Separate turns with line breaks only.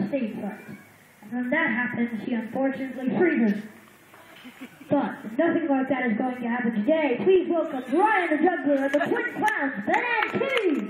stage fright. And when that happens, she unfortunately freezes. But nothing like that is going to happen today. Please welcome Ryan the Juggler and the Twin Clowns, Ben and Kitty!